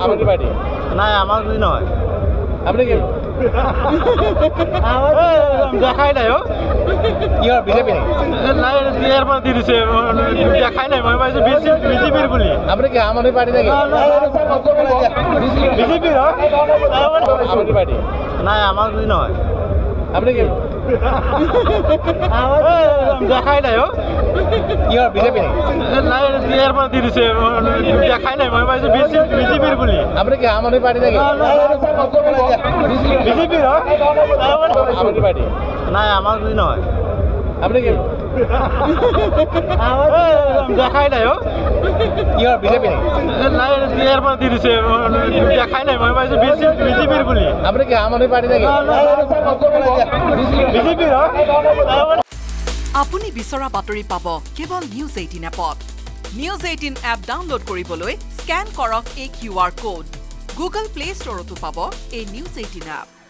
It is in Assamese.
আমাদের পার্টি নাই আমার যদি নহয় আপনি কি দেখাই নাই ও কি হয় বিজেপি নাই ইয়াৰ পৰা দি দিছে দেখাই নাই মই ভাবিছো বিজেপিৰ বুলি আপনি কি আম আদমি পার্টি নাকি বিজেপিৰ আমাদের পার্টি নাই আমার যদি নহয় আপনি কি দেখাই নাই ও কি হয় বিজেপি নাই ইয়াৰ পৰা দি দিছে দেখাই নাই মই ভাবিছো বিজেপিৰ বুলি আপনি কি আম আদমি পার্টি নাকি বিজেপিৰ আমাদের পার্টি নাই আমার যদি নহয় আপনি কি দেখাই নাই ও কি হয় বিজেপি নাই ইয়াৰ পৰা দি দিছে দেখাই নাই মই ভাবিছো বিজেপিৰ বুলি আপনি কি আম আদমি পার্টি নাকি বিজেপিৰ আপুনি বিচৰা বাতৰি পাব কেৱল নিউজ 18 এপত নিউজ 18 এপ ডাউনলোড কৰিবলৈ স্ক্যান কৰক এই QR কোড গুগল প্লে ষ্টৰতো পাব এই নিউজ 18 এপ